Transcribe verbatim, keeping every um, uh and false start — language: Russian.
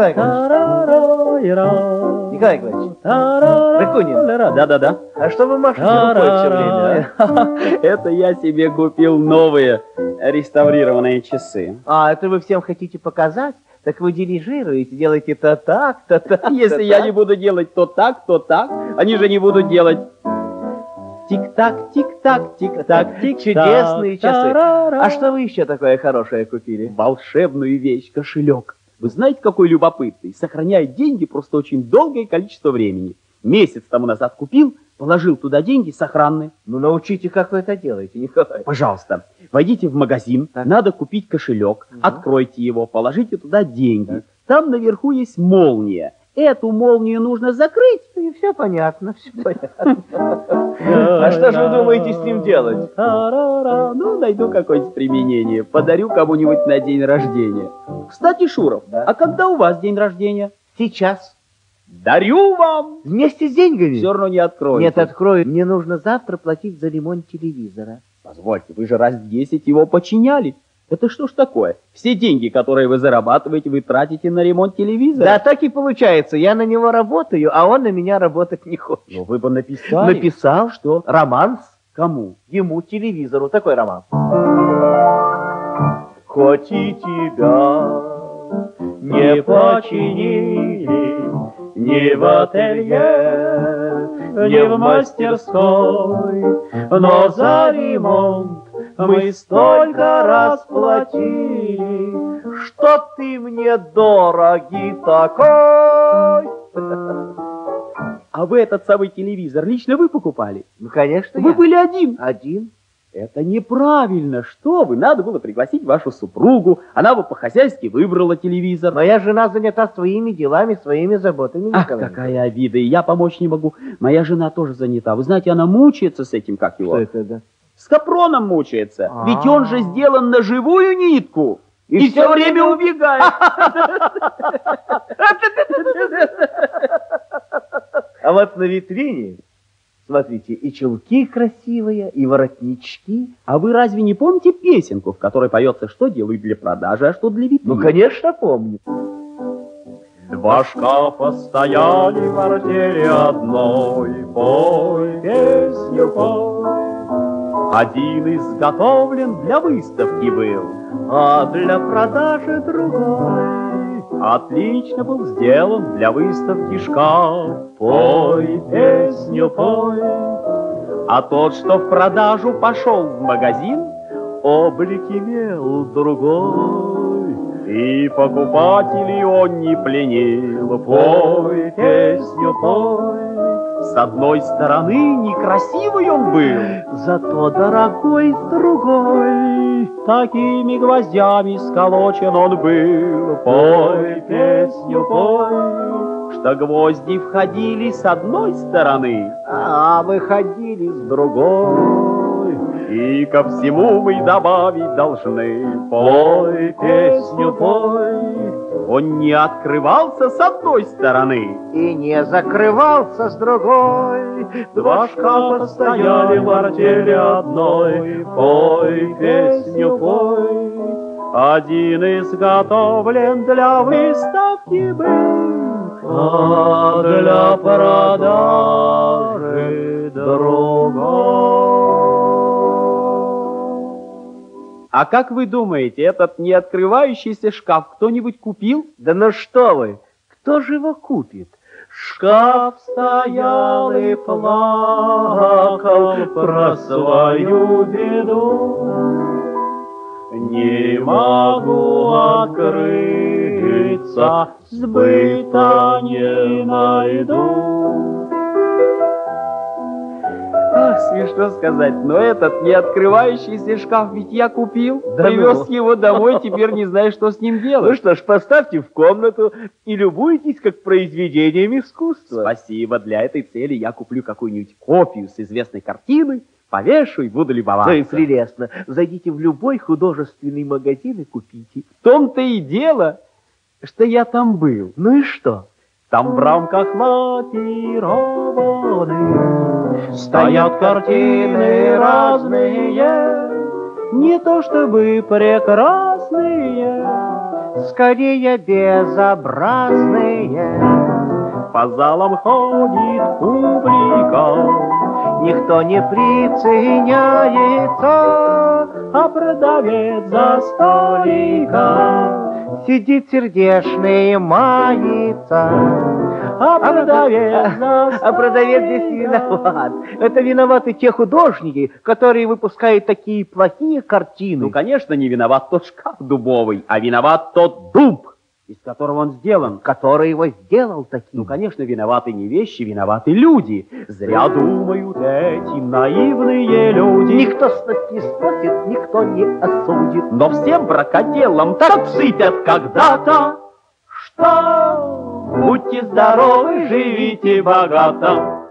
Николай Николаевич. Николай Николаевич. Ракунин. Да-да-да. А что вы машете рукой все время? А? Это я себе купил новые реставрированные часы. А, это вы всем хотите показать? Так вы дирижируете, делаете то так, то так. Если я не буду делать то так, то так, они же не будут делать тик-так, тик-так, тик-так, тик-так. Чудесные часы. А что вы еще такое хорошее купили? Волшебную вещь, кошелек. Вы знаете, какой любопытный? Сохраняет деньги просто очень долгое количество времени. Месяц тому назад купил, положил туда деньги сохранные. Ну, научите, как вы это делаете, Николай. Пожалуйста, войдите в магазин, так. Надо купить кошелек, угу. Откройте его, положите туда деньги. Так. Там наверху есть молния. Эту молнию нужно закрыть. И все понятно, все понятно. А что же вы думаете с ним делать? Ну, найду какое-нибудь применение. Подарю кому-нибудь на день рождения. Кстати, Шуров, а когда у вас день рождения? Сейчас. Дарю вам! Вместе с деньгами? Все равно не открою. Нет, открою. Мне нужно завтра платить за ремонт телевизора. Позвольте, вы же раз десять его починяли. Это что ж такое? Все деньги, которые вы зарабатываете, вы тратите на ремонт телевизора? Да, так и получается. Я на него работаю, а он на меня работать не хочет. Ну, вы бы написали. Написал? Что? Романс. Кому? Ему, телевизору. Такой романс. Хоть и тебя не починили ни в ателье, ни в мастерской, но за ремонт мы столько раз платили, что ты мне дорогий такой. А вы этот самый телевизор лично вы покупали? Ну, конечно, Вы я. были один? Один. Это неправильно. Что вы? Надо было пригласить вашу супругу. Она бы по-хозяйски выбрала телевизор. Моя жена занята своими делами, своими заботами. Ах, какая обида. И я помочь не могу. Моя жена тоже занята. Вы знаете, она мучается с этим, как его? Что это, да? С капроном мучается. А-а-а. Ведь он же сделан на живую нитку. И, и все время убегает. А вот на витрине, смотрите, и чулки красивые, и воротнички. А вы разве не помните песенку, в которой поется, что делают для продажи, а что для витрины? Ну, конечно, помню. Два шкафа стояли в артели одной, пой песню, пой. Один изготовлен для выставки был, а для продажи другой. Отлично был сделан для выставки шкаф. Пой песню, пой. А тот, что в продажу пошел в магазин, облик имел другой. И покупателей он не пленил. Пой песню, пой. С одной стороны некрасивый он был, зато дорогой с другой. Такими гвоздями сколочен он был. Пой песню, пой, что гвозди входили с одной стороны, а выходили с другой. И ко всему мы добавить должны. Пой песню, пой. Он не открывался с одной стороны и не закрывался с другой. Два шкафа стояли в артели одной. Пой песню, пой. Один изготовлен для выставки был, а для продажи другой. А как вы думаете, этот не открывающийся шкаф кто-нибудь купил? Да ну что вы, кто же его купит? Шкаф стоял и плакал про свою беду. Не могу открыться, сбыта не найду. Ах, смешно сказать, но этот не открывающийся шкаф ведь я купил, да привез ну. его домой, теперь не знаю, что с ним делать. Ну что ж, поставьте в комнату и любуйтесь как произведением искусства. Спасибо, для этой цели я куплю какую-нибудь копию с известной картины, повешу и буду любоваться. Ну и прелестно. Зайдите в любой художественный магазин и купите. В том-то и дело, что я там был. Ну и что? Там в рамках лакированных стоят картины разные, не то чтобы прекрасные, скорее безобразные. По залам ходит публика, Никто не приценяется, а продавец за столиком сидит сердечный, мается. А продавец за А продавец здесь виноват. Это виноваты те художники, которые выпускают такие плохие картины. Ну, конечно, не виноват тот шкаф дубовый, а виноват тот дуб, из которого он сделан. Который его сделал таким. Ну, конечно, виноваты не вещи, виноваты люди. Зря думают эти наивные люди. Никто с нас не спросит, никто не осудит. Но всем бракоделам так сыпят когда-то, что будьте здоровы, живите богато.